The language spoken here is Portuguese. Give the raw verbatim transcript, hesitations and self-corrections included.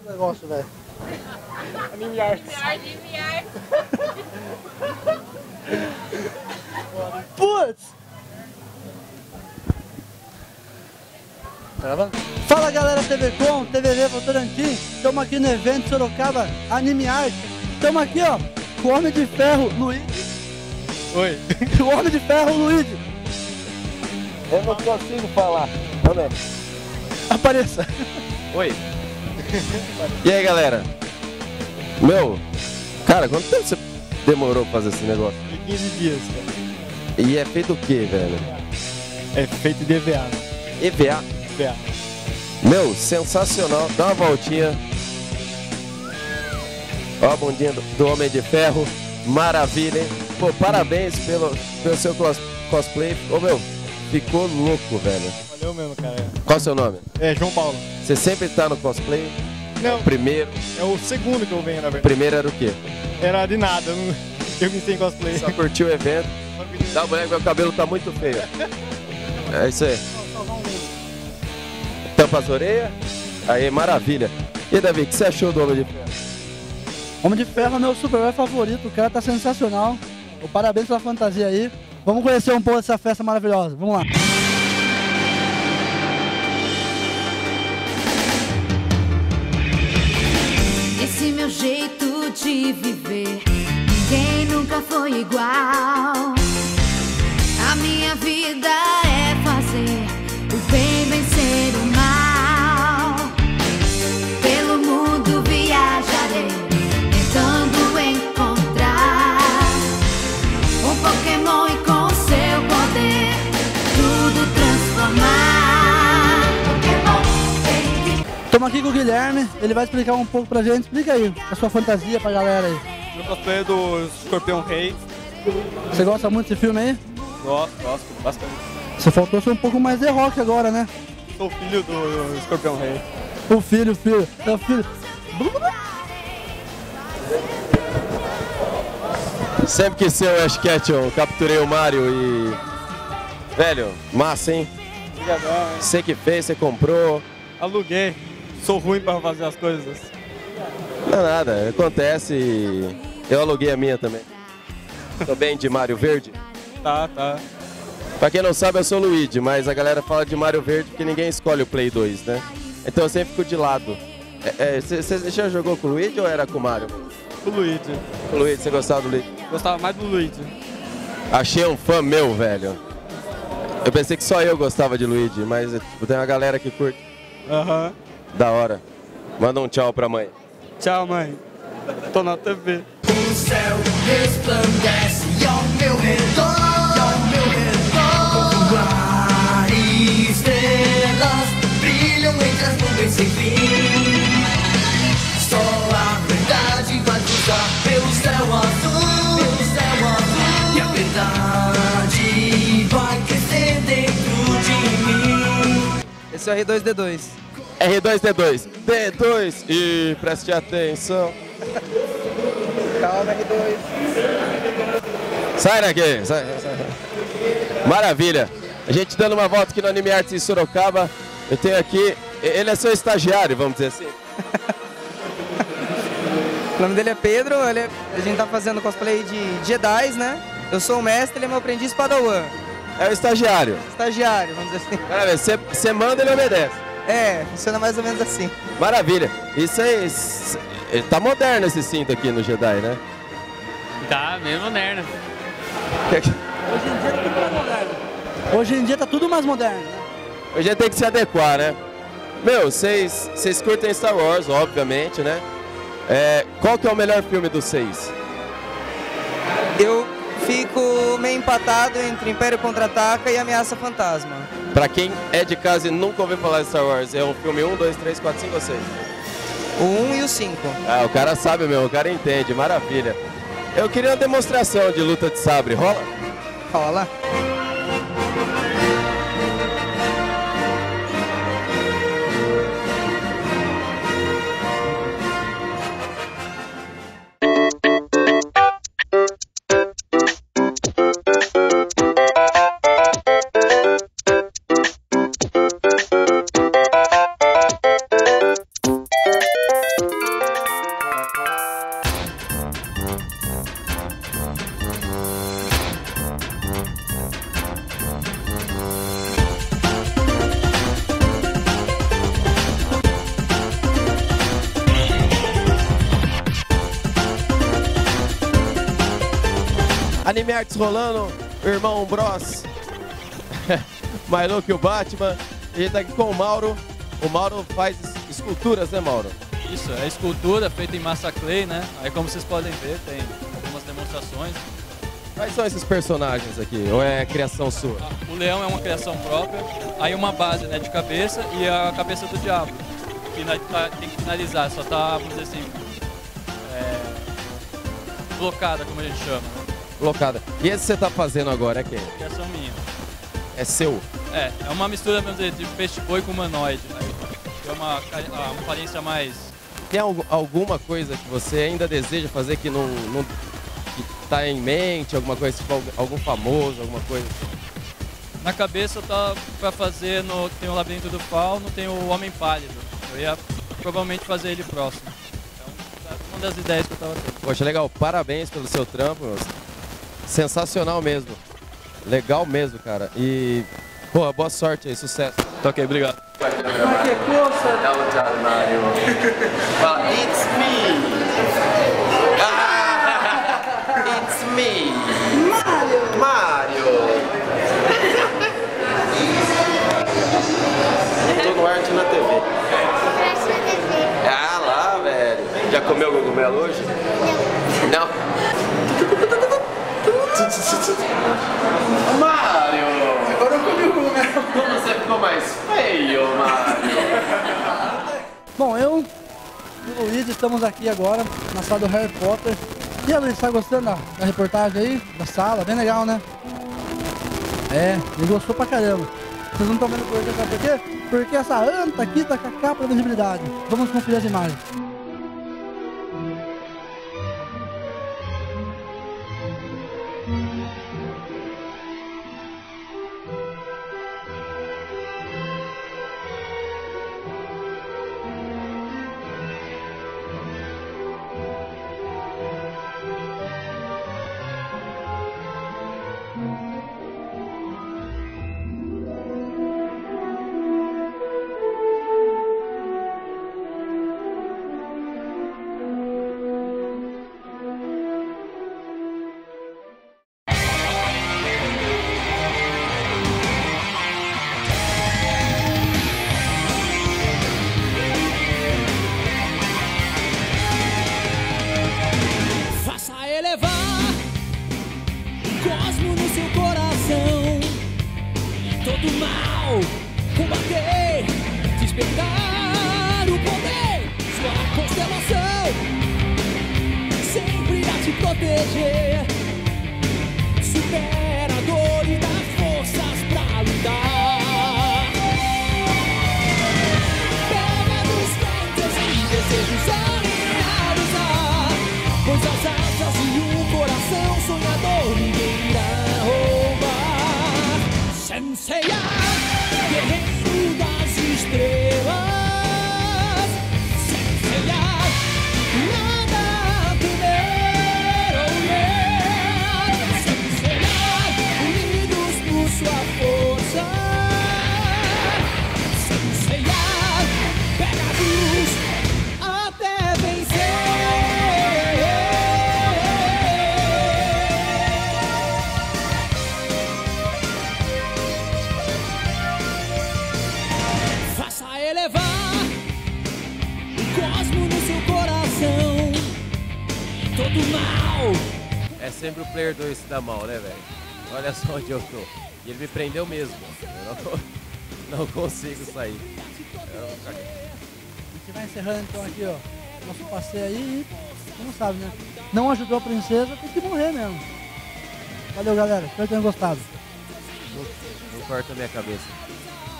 esse negócio, velho. Anime Art. Putz! Fala galera T V Com, T V V Votorantim, estamos aqui no evento Sorocaba Anime Art. Estamos aqui ó, com o Homem de Ferro, Luigi. Oi. O Homem de Ferro, Luigi. Eu não consigo falar. Também. Apareça. Oi. E aí galera? Meu, cara, quanto tempo você demorou pra fazer esse negócio? quinze dias, cara. E é feito o que, velho? É feito de E V A. E V A? E V A. Meu, sensacional. Dá uma voltinha. Ó a bundinha do, do Homem de Ferro. Maravilha, hein? Pô, parabéns pelo, pelo seu cos, cosplay. Ô, meu, ficou louco, velho. Valeu mesmo, cara. Qual é o seu nome? É João Paulo. Você sempre tá no cosplay? Não. O primeiro. É o segundo que eu venho, na O verdade. primeiro era o quê? Era de nada. Eu, não... eu vim sem cosplay. Só curtiu o evento. Dá uma olhada, meu cabelo tá muito feio. É isso aí. Tampa as orelhas. Aí, maravilha. E aí, Davi, o que você achou do Homem de Ferro? Homem de Ferro é meu super-herói favorito, o cara tá sensacional. Parabéns pela fantasia aí. Vamos conhecer um pouco dessa festa maravilhosa. Vamos lá. Esse meu jeito de viver, ninguém nunca foi igual. A minha vida é fazer o bem vencer o mal. Pelo mundo viajarei, tentando encontrar um Pokémon e com seu poder tudo transformar. Pokémon, Estamos aqui com o Guilherme, ele vai explicar um pouco pra gente. Explica aí a sua fantasia pra galera aí. Meu cosplay é do Escorpião Rei. Você gosta muito desse filme aí? Gosto, gosto bastante. Você faltou ser um pouco mais de rock agora, né? Sou filho do Escorpião Rei. O filho, o filho, é o filho. Sempre quis ser o Ash Ketchum, capturei o Mario e... Velho, massa, hein? Obrigadão, hein? Você que fez, você comprou. Aluguei. Sou ruim pra fazer as coisas. Não é nada, acontece e eu aluguei a minha também. Tô bem de Mario Verde. Tá, tá. Pra quem não sabe, eu sou o Luigi, mas a galera fala de Mario Verde porque ninguém escolhe o Play dois, né? Então eu sempre fico de lado. Você é, já jogou com o Luigi ou era com o Mario? O Luigi. O Luigi, você gostava do Luigi? Gostava mais do Luigi. Achei um fã meu, velho. Eu pensei que só eu gostava de Luigi, mas tipo, tem uma galera que curte. Aham. Uhum. Da hora. Manda um tchau pra mãe. Tchau, mãe. Tô na T V. O céu resplandece ao meu redor, ao meu redor. Como ar e estrelas brilham entre as nuvens sem fim. Só a verdade vai cruzar pelo céu azul, pelo céu azul. E a verdade vai crescer dentro de mim. Esse é o R dois D dois. R dois D dois. D dois. E preste atenção. Calma, R dois. Sai daqui. Sai, sai. Maravilha. A gente dando uma volta aqui no Anime Arts em Sorocaba. Eu tenho aqui... Ele é seu estagiário, vamos dizer assim. O nome dele é Pedro, ele é, a gente tá fazendo cosplay de Jedi, né? Eu sou o mestre, ele é meu aprendiz Padawan. É o estagiário. Estagiário, vamos dizer assim. Maravilha. Você, você manda, ele obedece. É, funciona mais ou menos assim. Maravilha. Isso aí... Ele tá moderno esse cinto aqui no Jedi, né? Tá, bem moderno. Hoje em dia tá tudo mais moderno. Hoje em dia tá tudo mais moderno, né? Hoje a gente tem que se adequar, né? Meu, vocês vocês curtem Star Wars, obviamente, né? É, qual que é o melhor filme dos seis? Eu fico meio empatado entre Império Contra-Ataca e Ameaça Fantasma. Pra quem é de casa e nunca ouviu falar de Star Wars, é um filme um, dois, três, quatro, cinco ou seis? O um e o cinco. Ah, o cara sabe mesmo, o cara entende, maravilha. Eu queria uma demonstração de luta de sabre, rola? Rola. Anime Arts rolando, o irmão Bros, mais louco que o Batman. E a gente tá aqui com o Mauro. O Mauro faz esculturas, né, Mauro? Isso, é escultura feita em massa clay, né? Aí como vocês podem ver, tem algumas demonstrações. Quais são esses personagens aqui? Ou é criação sua? O leão é uma criação própria, aí uma base, né, de cabeça e a cabeça do diabo, que nós tá, tem que finalizar, só tá, vamos dizer assim, é, blocada, como a gente chama. Blocada. E esse que você tá fazendo agora é quem? Criação minha. É seu? É, é uma mistura, vamos dizer, de peixe-boi com humanoide. É uma, uma aparência mais... Tem algu- alguma coisa que você ainda deseja fazer que não, não que tá em mente, alguma coisa, tipo algum- algum famoso, alguma coisa? Na cabeça tá pra fazer, no, tem o Labirinto do Fauno, tem o Homem Pálido. Eu ia provavelmente fazer ele próximo. Então, é uma das ideias que eu tava tendo. Poxa, legal. Parabéns pelo seu trampo, meu. Sensacional mesmo. Legal mesmo, cara. E, pô, boa sorte aí, sucesso. Tá ok, obrigado. Mas que coisa! É o Thiago Mário. Fala, it's me! Ah, it's me! Mário! Mário! Tô no Arte na T V. Ah lá, velho. Já comeu cogumelo hoje? Não. Não? Mário! Agora eu comi o cogumelo. Como você ficou mais feio, Mário? Bom, eu e o Luiz estamos aqui agora na sala do Harry Potter. E aí, Luiz, tá gostando da, da reportagem aí? Da sala? Bem legal, né? É, ele gostou pra caramba. Vocês não estão vendo por quê, sabe por quê? Porque essa anta aqui tá com a capa da visibilidade. Vamos conferir as imagens. do mal, combater, despertar o poder, sua constelação sempre irá te proteger. Supera a dor e dá forças pra lutar. Pega dos ventos e desejos alinhados, pois as asas e um coração sonhador ninguém irá roubar. Senseiya, guerreiro das estrelas. Senseiya, nada a temer, oh yeah. Senseiya, unidos por sua força. Senseiya, pegados até vencer. Elevar o cosmo no seu coração, todo mal. É sempre o player dois que dá mal, né, velho? Olha só onde eu tô. E ele me prendeu mesmo. Eu não, não consigo sair. Eu... A gente vai encerrando então aqui, ó, nosso passeio aí e, como sabe, né? Não ajudou a princesa, tem que morrer mesmo. Valeu, galera. Espero que tenham gostado. Não, não corta a minha cabeça.